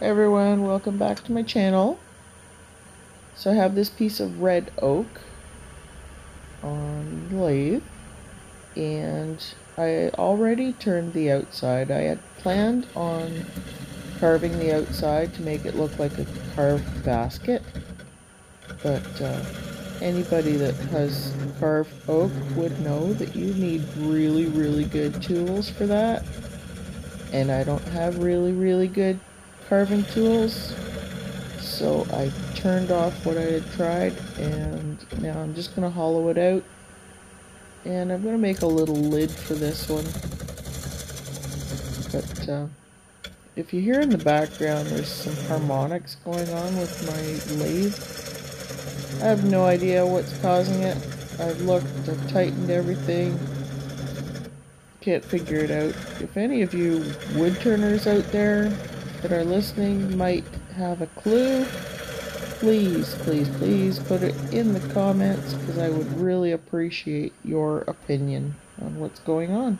everyone, welcome back to my channel. So I have this piece of red oak on the lathe, and I already turned the outside. I had planned on carving the outside to make it look like a carved basket, but anybody that has carved oak would know that you need really good tools for that, and I don't have really good carving tools, so I turned off what I had tried, and now I'm just going to hollow it out, and I'm going to make a little lid for this one. But if you hear in the background there's some harmonics going on with my lathe, I have no idea what's causing it. I've looked, I've tightened everything, can't figure it out. If any of you wood turners out there that are listening might have a clue, please put it in the comments, because I would really appreciate your opinion on what's going on.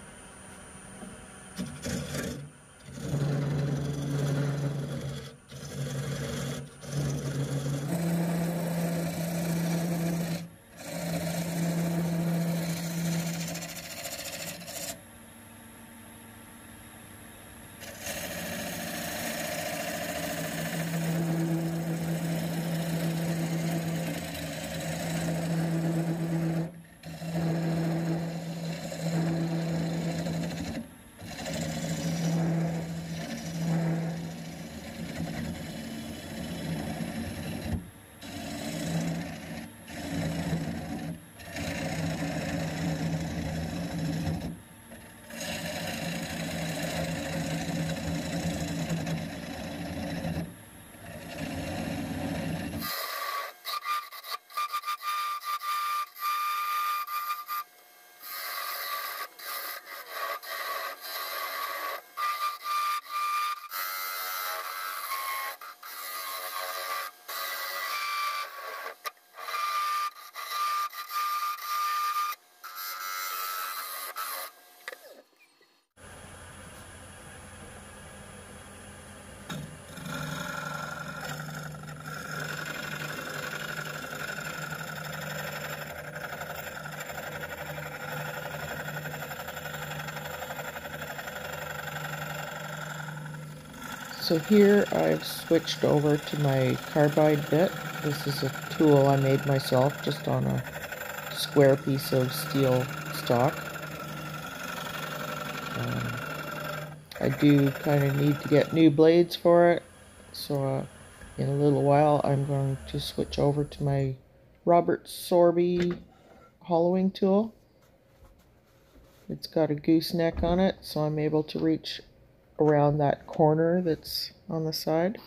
So here I've switched over to my carbide bit. This is a tool I made myself just on a square piece of steel stock. I do kind of need to get new blades for it, so in a little while I'm going to switch over to my Robert Sorby hollowing tool. It's got a gooseneck on it, so I'm able to reach around that corner that's on the side.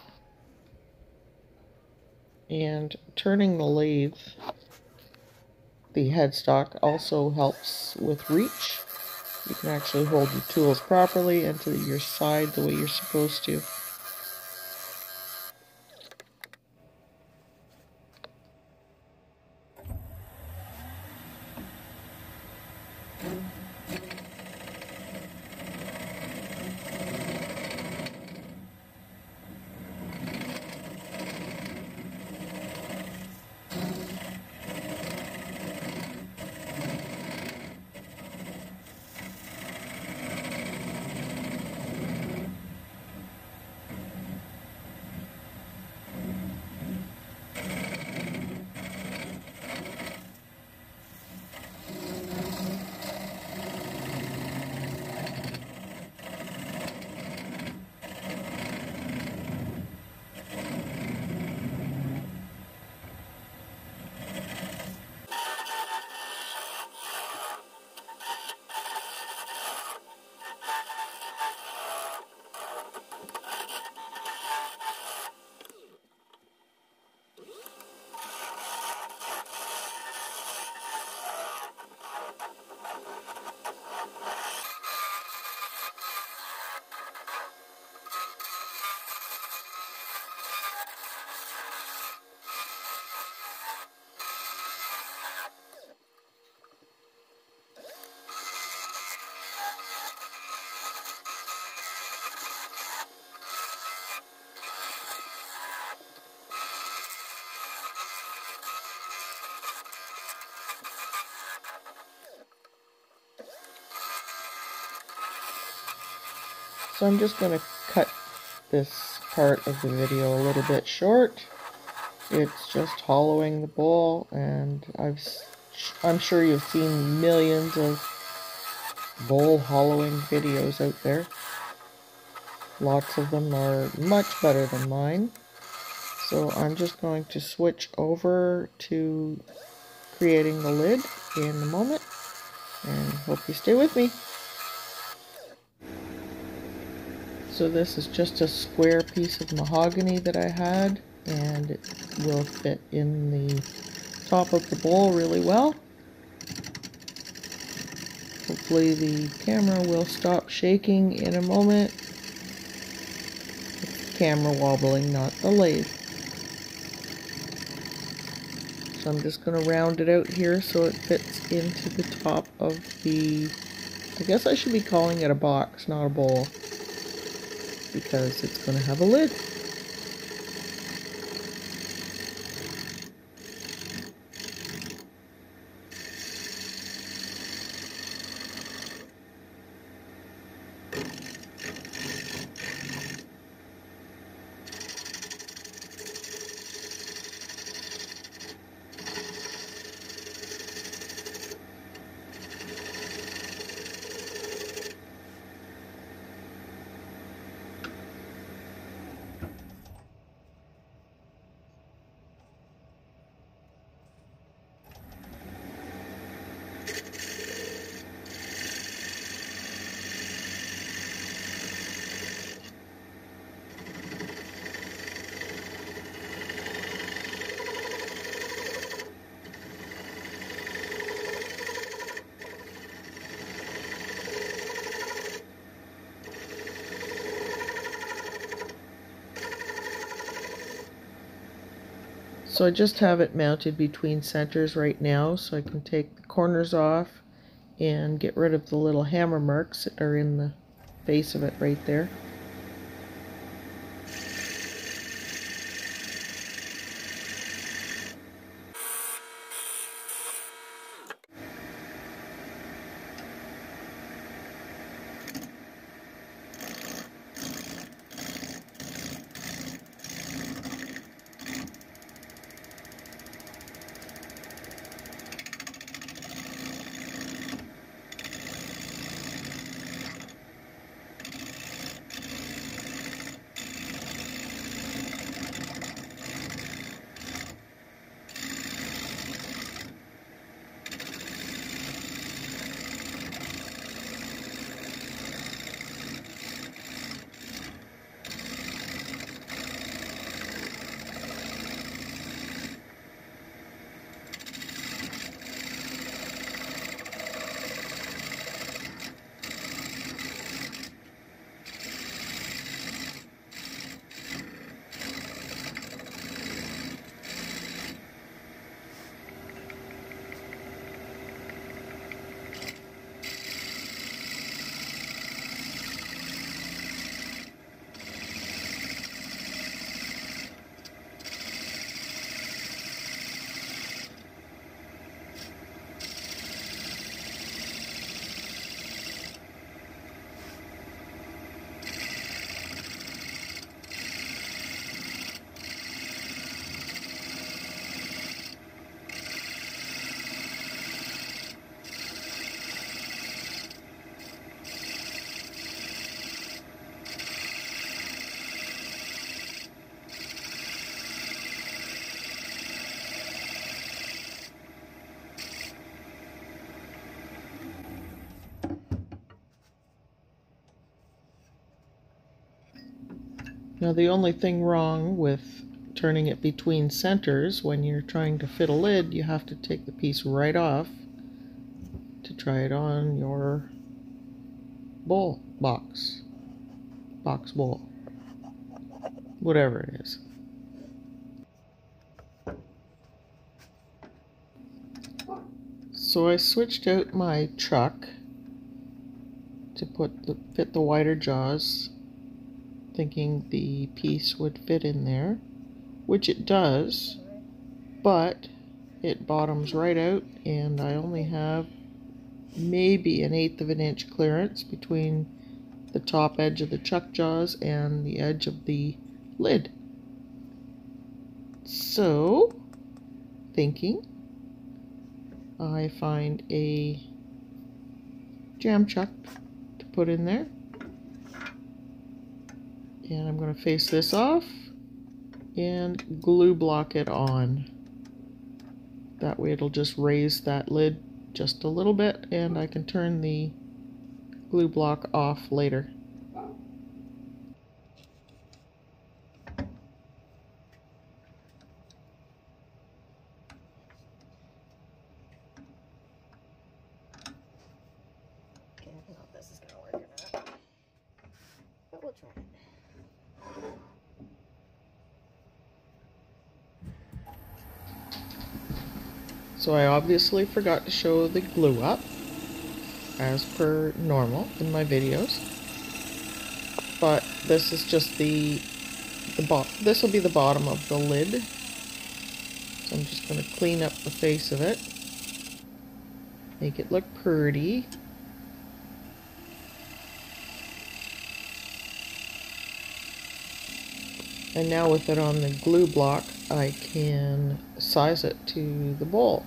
And turning the lathe, the headstock, also helps with reach. You can actually hold your tools properly and to your side the way you're supposed to. So I'm just going to cut this part of the video a little bit short. It's just hollowing the bowl, and I'm sure you've seen millions of bowl hollowing videos out there. Lots of them are much better than mine. So I'm just going to switch over to creating the lid in a moment, and hope you stay with me. So this is just a square piece of mahogany that I had, and it will fit in the top of the bowl really well. Hopefully the camera will stop shaking in a moment. It's the camera wobbling, not the lathe. So I'm just going to round it out here so it fits into the top of the, I guess I should be calling it a box, not a bowl, because it's going to have a lid. So I just have it mounted between centers right now, so I can take the corners off and get rid of the little hammer marks that are in the base of it right there. Now the only thing wrong with turning it between centers, when you're trying to fit a lid, you have to take the piece right off to try it on your bowl, box bowl, whatever it is. So I switched out my chuck to fit the wider jaws, thinking the piece would fit in there, which it does, but it bottoms right out, and I only have maybe 1/8 of an inch clearance between the top edge of the chuck jaws and the edge of the lid. So, thinking, I find a jam chuck to put in there. And I'm going to face this off and glue block it on. That way it'll just raise that lid just a little bit and I can turn the glue block off later. Okay, I don't know if this is going to work or not, but we'll try it. So I obviously forgot to show the glue up, as per normal in my videos. But this is just this will be the bottom of the lid. So I'm just going to clean up the face of it, make it look pretty. And now with it on the glue block, I can size it to the bowl.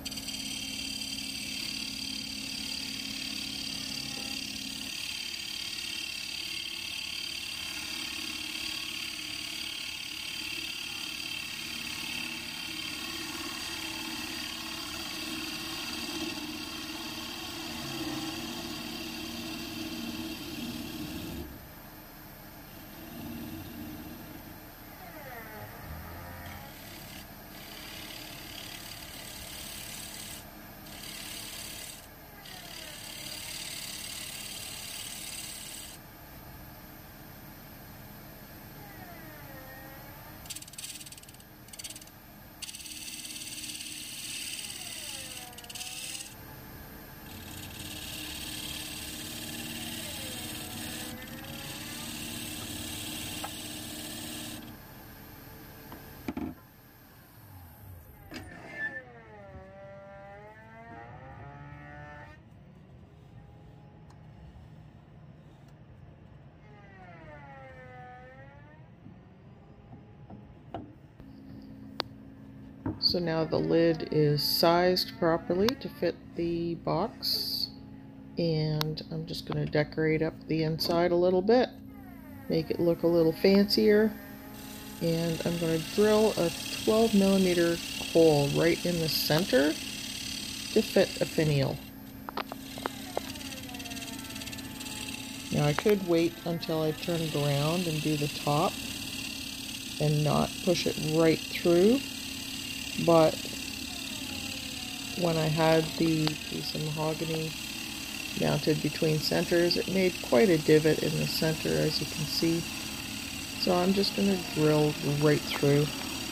So now the lid is sized properly to fit the box, and I'm just going to decorate up the inside a little bit, make it look a little fancier, and I'm going to drill a 12mm hole right in the center to fit a finial. Now I could wait until I turn it around and do the top and not push it right through, but when I had the piece of mahogany mounted between centers, it made quite a divot in the center, as you can see. So I'm just going to drill right through.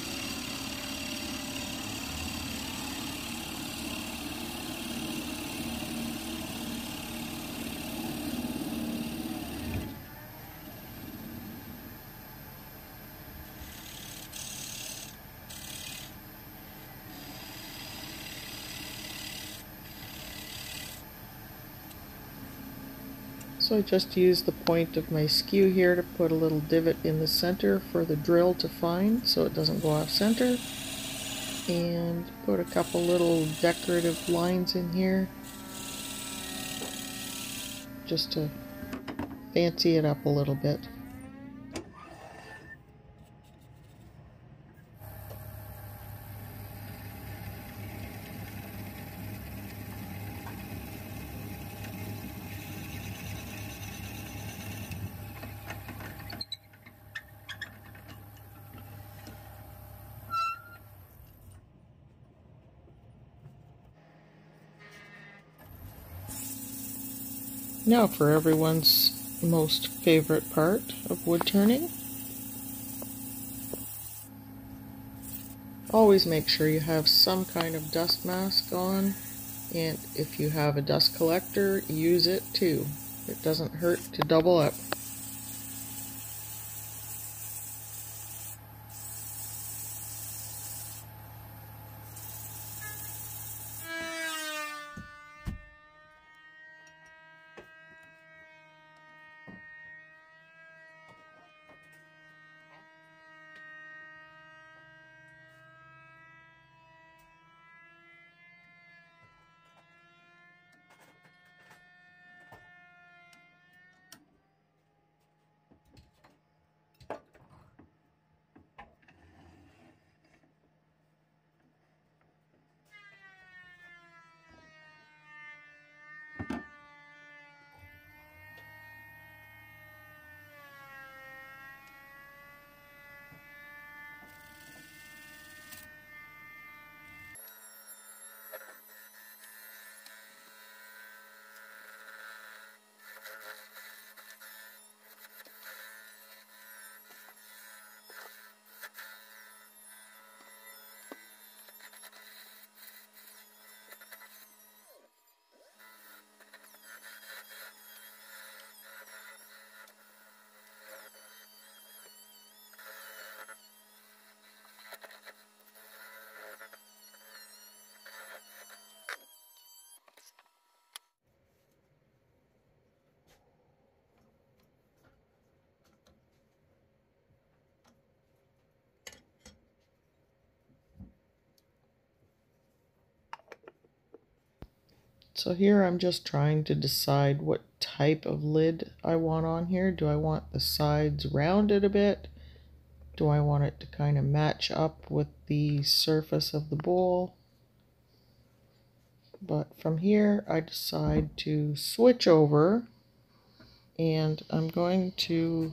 So I just used the point of my skew here to put a little divot in the center for the drill to find so it doesn't go off center, and put a couple little decorative lines in here just to fancy it up a little bit. Now for everyone's most favorite part of wood turning. Always make sure you have some kind of dust mask on, and if you have a dust collector, use it too. It doesn't hurt to double up. So here I'm just trying to decide what type of lid I want on here. Do I want the sides rounded a bit? Do I want it to kind of match up with the surface of the bowl? But from here I decide to switch over, and I'm going to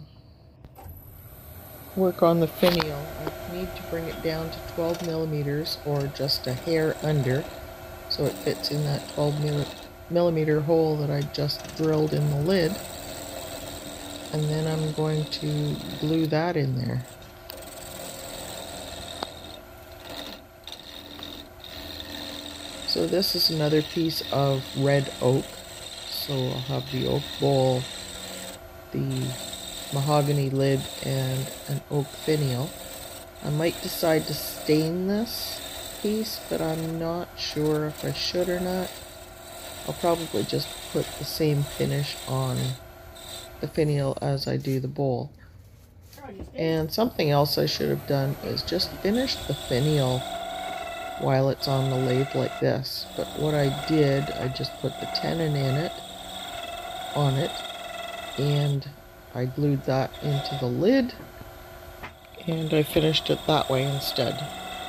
work on the finial. I need to bring it down to 12 millimeters or just a hair under, so it fits in that 12 millimeter hole that I just drilled in the lid. And then I'm going to glue that in there. So this is another piece of red oak. So I'll have the oak bowl, the mahogany lid, and an oak finial. I might decide to stain this piece, but I'm not sure if I should or not. I'll probably just put the same finish on the finial as I do the bowl. And something else I should have done is just finish the finial while it's on the lathe like this. But what I did, I just put the tenon on it, and I glued that into the lid, and I finished it that way instead.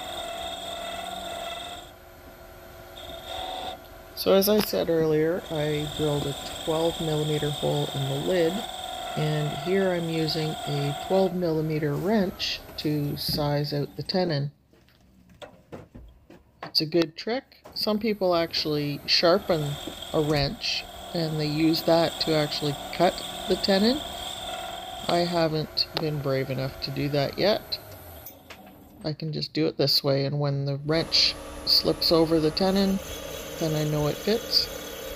So as I said earlier, I drilled a 12 millimeter hole in the lid, and here I'm using a 12 millimeter wrench to size out the tenon. It's a good trick. Some people actually sharpen a wrench and they use that to actually cut the tenon. I haven't been brave enough to do that yet. I can just do it this way, and when the wrench slips over the tenon, then I know it fits.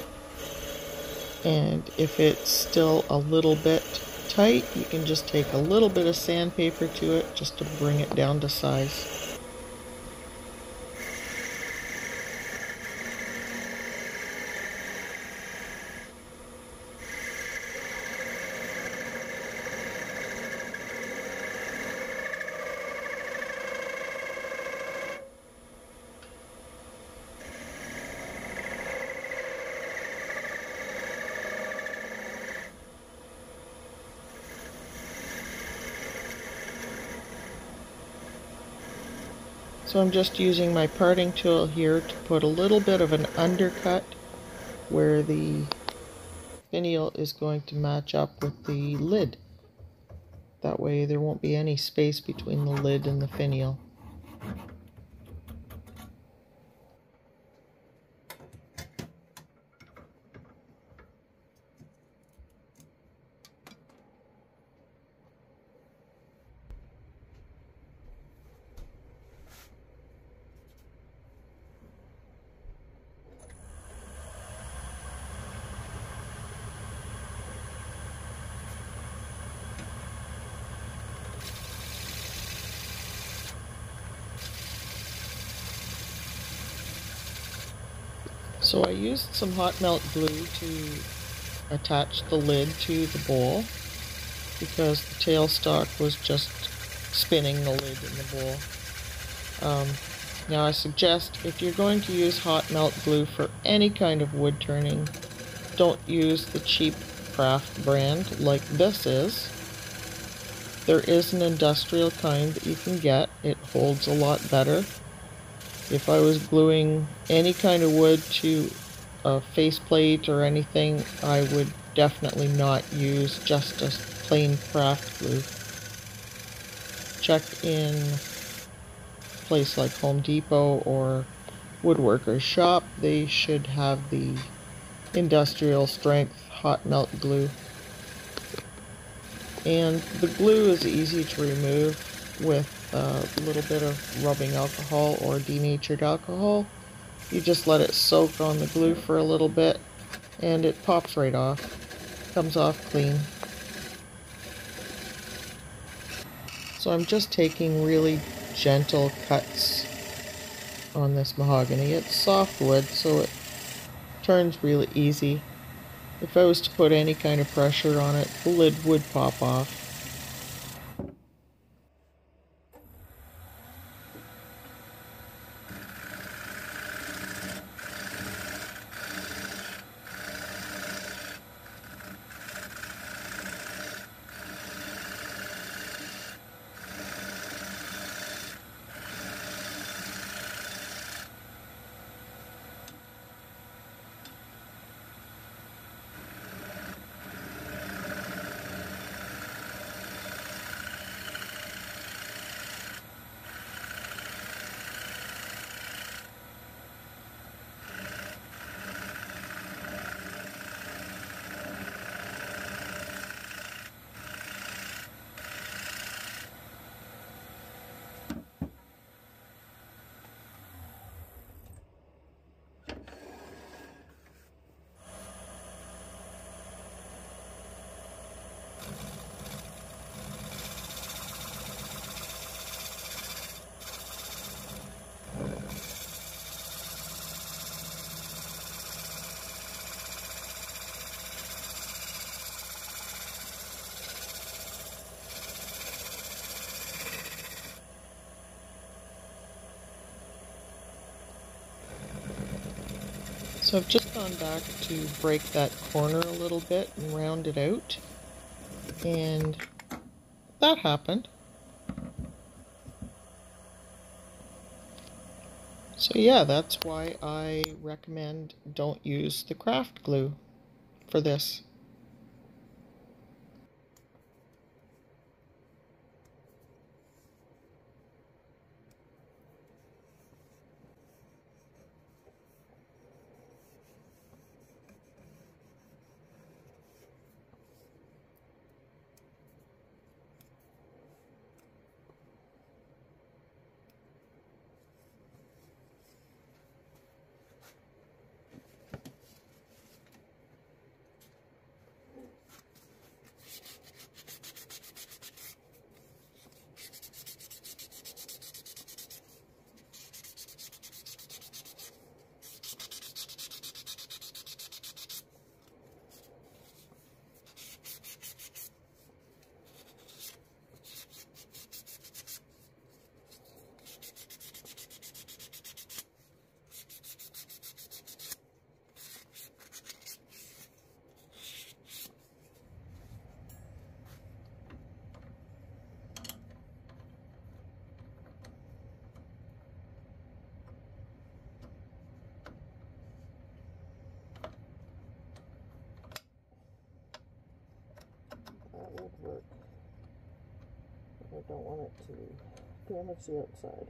And if it's still a little bit tight, you can just take a little bit of sandpaper to it just to bring it down to size. So I'm just using my parting tool here to put a little bit of an undercut where the finial is going to match up with the lid. That way there won't be any space between the lid and the finial. So I used some hot melt glue to attach the lid to the bowl because the tailstock was just spinning the lid in the bowl. Now I suggest if you're going to use hot melt glue for any kind of wood turning, don't use the cheap craft brand like this is. There is an industrial kind that you can get. It holds a lot better. If I was gluing any kind of wood to a faceplate or anything, I would definitely not use just a plain craft glue. Check in a place like Home Depot or Woodworker's Shop. They should have the industrial strength hot melt glue. And the glue is easy to remove with a little bit of rubbing alcohol or denatured alcohol. You just let it soak on the glue for a little bit and it pops right off. Comes off clean. So I'm just taking really gentle cuts on this mahogany. It's soft wood, so it turns really easy. If I was to put any kind of pressure on it, the lid would pop off. So I've just gone back to break that corner a little bit and round it out, and that happened. So yeah, that's why I recommend don't use the craft glue for this. That would work. I don't want it to damage the outside.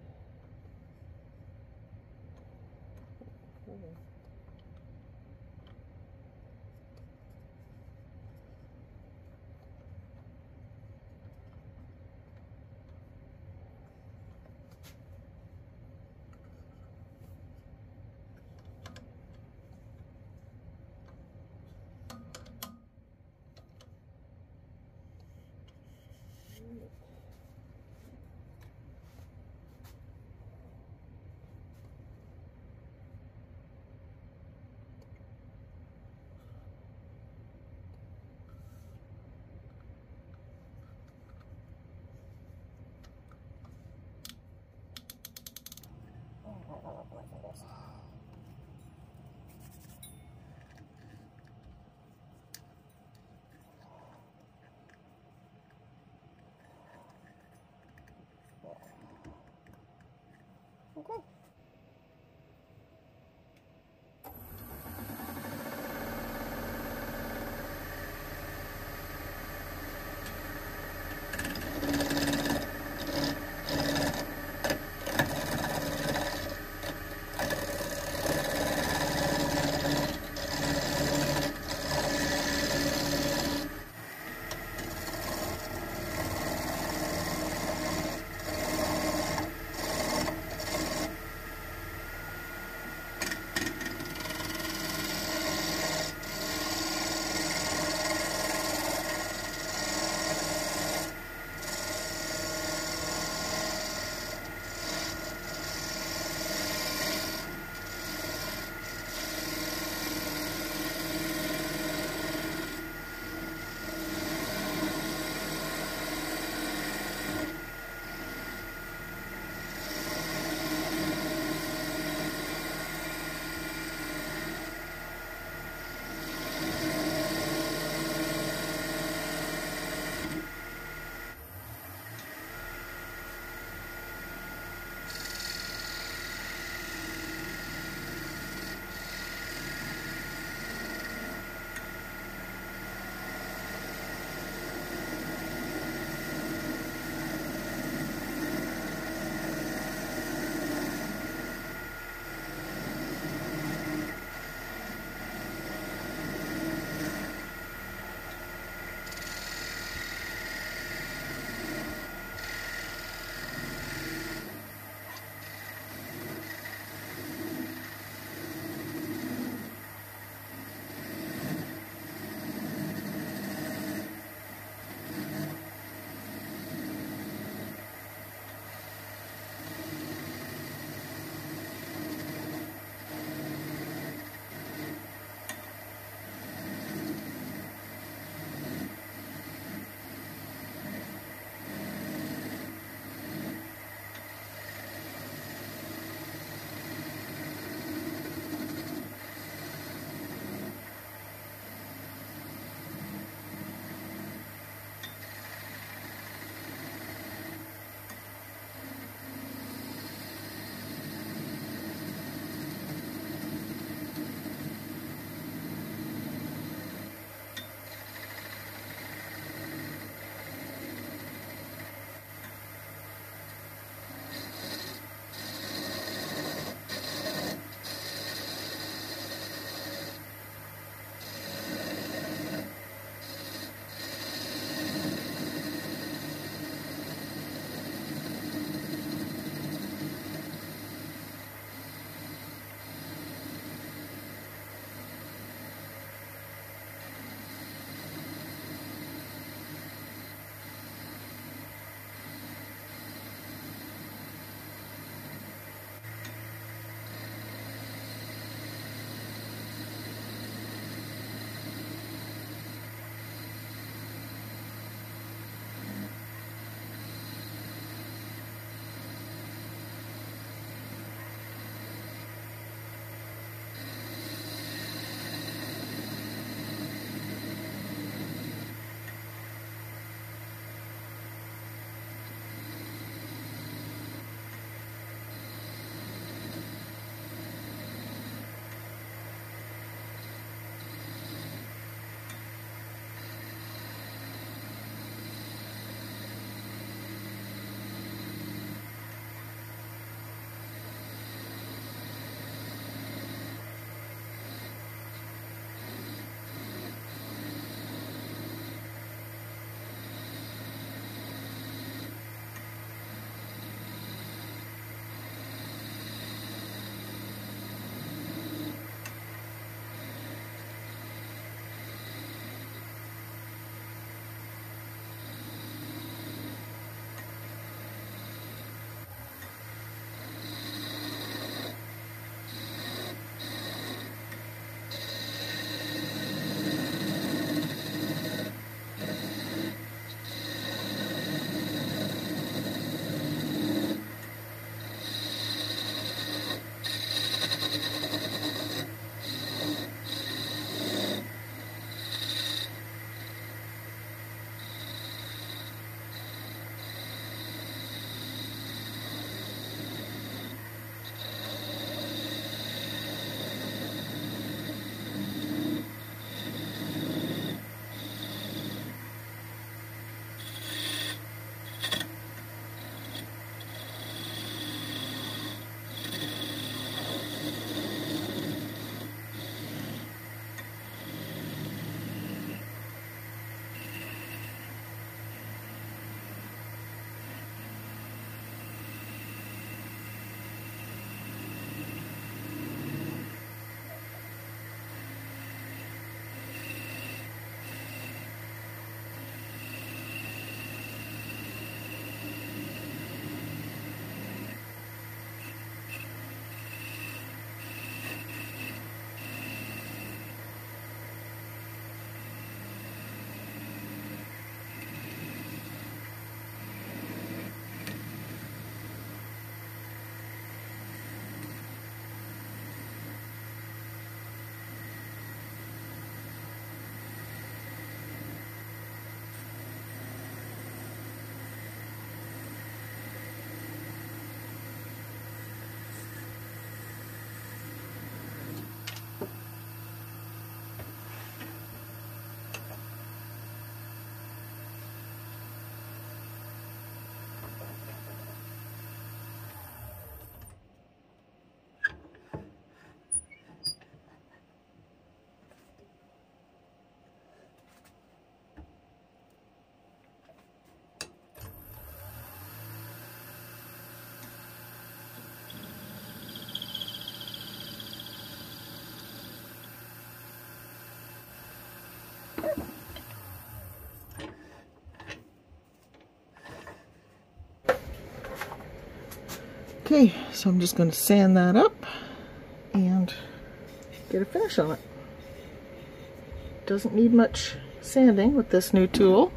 Okay, so I'm just going to sand that up and get a finish on it. Doesn't need much sanding with this new tool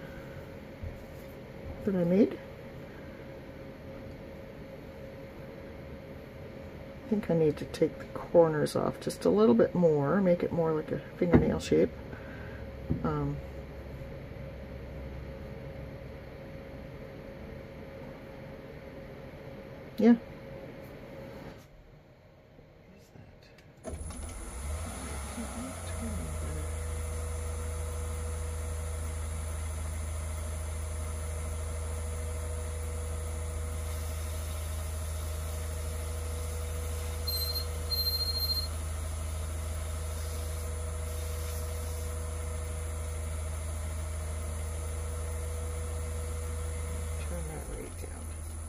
that I made. I think I need to take the corners off just a little bit more, make it more like a fingernail shape. Yeah. Turn that right down.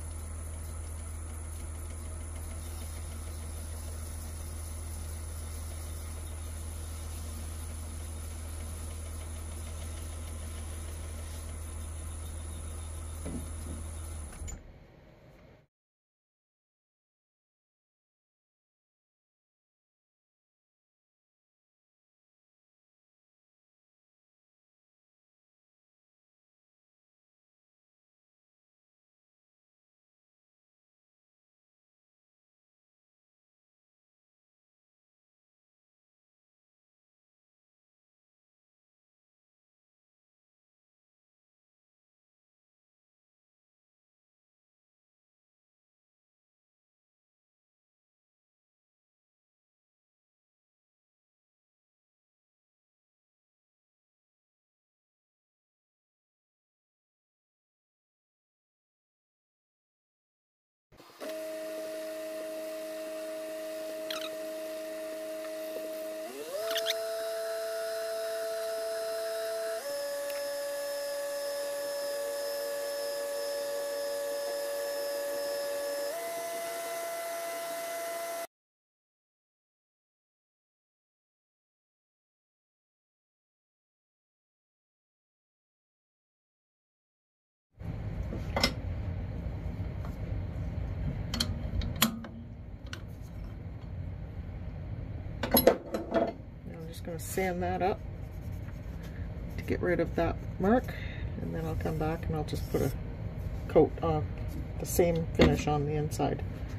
Just going to sand that up to get rid of that mark, and then I'll come back and I'll just put a coat of the same finish on the inside.